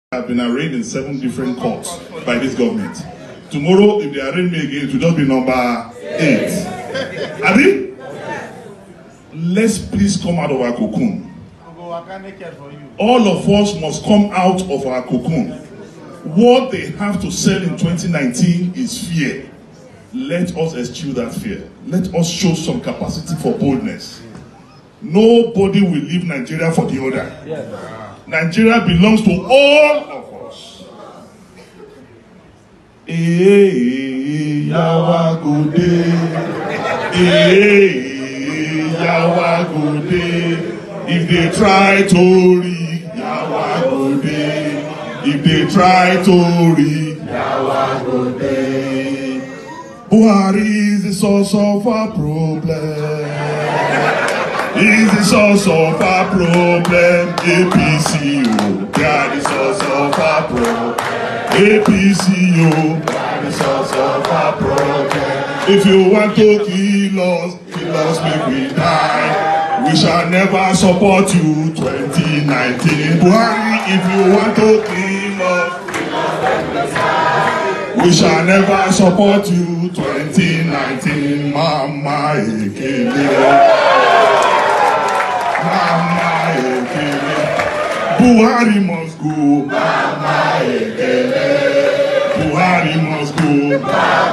Have been arraigned in 7 different courts by this government. Tomorrow, if they arraign me again, it will just be number 8. Abi? Let's please come out of our cocoon. All of us must come out of our cocoon. What they have to sell in 2019 is fear. Let us eschew that fear. Let us show some capacity for boldness. Nobody will leave Nigeria for the other. Nigeria belongs to all of us. Yawa go dey. Yawa go dey. If they try to read, Yawa go dey. If they try to read, Yawa go dey. Buhari is the source of our problem. Is the source of our problem. APC, they are the source of our problem. APC, they are the source of our problem. If you want to kill us, make we die. We shall never support you 2019. Buhari, if you want to kill us, we shall never support you 2019. Mama Hekele. Mama Hekele. Buhari must go. Mama Hekele. Buhari must go.